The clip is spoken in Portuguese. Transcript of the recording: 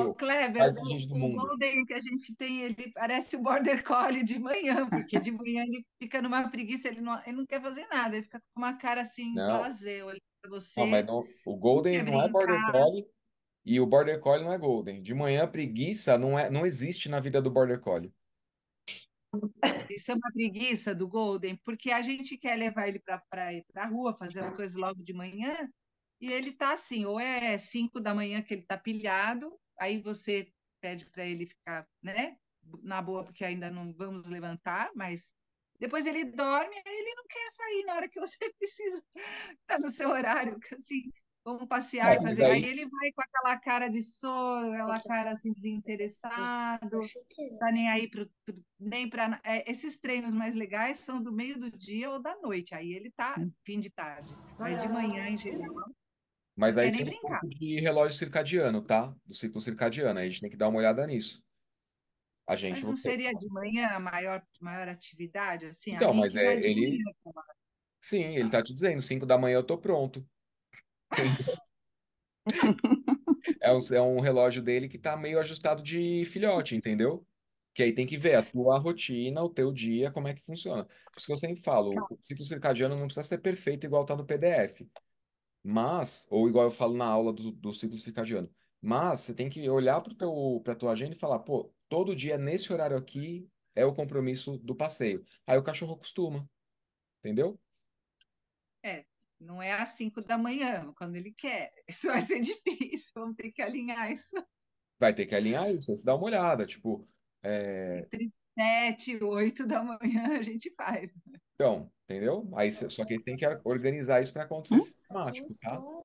Ô, Kleber, mais inteligente do o mundo. Golden que a gente tem, ele parece o Border Collie de manhã, porque de manhã ele fica numa preguiça, ele não quer fazer nada, ele fica com uma cara assim, Não, blasé, olhando para não, mas você, o não Golden quer não é Border brincar. Collie e o Border Collie não é Golden. De manhã, preguiça não existe na vida do Border Collie. Isso é uma preguiça do Golden, porque a gente quer levar ele para a rua, fazer as coisas logo de manhã, e ele tá assim, ou é 5 da manhã que ele tá pilhado, aí você pede para ele ficar, né, na boa, porque ainda não vamos levantar, mas depois ele dorme, aí ele não quer sair na hora que você precisa, tá no seu horário, que assim, vamos passear e Não, mas fazer. Aí aí, ele vai com aquela cara de sono, aquela cara assim desinteressado, tá nem aí nem para esses treinos mais legais são do meio do dia ou da noite. Aí ele tá fim de tarde, mas de manhã em geral mas não aí quer nem tem um brincar. pouco de relógio circadiano, tá? Do ciclo circadiano. Aí a gente tem que dar uma olhada nisso. A gente Mas não não tem. seria de manhã a maior atividade? Assim, a Então, mas Mick já é é de ele. manhã. Sim, ele tá te dizendo, 5 da manhã eu tô pronto. Entendeu? É um relógio dele que tá meio ajustado de filhote, entendeu? Que aí tem que ver a tua rotina, o teu dia, como é que funciona. Por isso que eu sempre falo, o ciclo circadiano não precisa ser perfeito igual tá no PDF. Mas, ou igual eu falo na aula do ciclo circadiano. Mas você tem que olhar para tua agenda e falar, pô, todo dia nesse horário aqui é o compromisso do passeio. Aí o cachorro acostuma, entendeu? É, não é às 5 da manhã, quando ele quer. Isso vai ser difícil, vamos ter que alinhar isso. Vai ter que alinhar isso, você dá uma olhada, tipo, é, Entre 7 e 8 da manhã a gente faz. então, entendeu? Aí, só que aí você tem que organizar isso para acontecer sistemático, tá?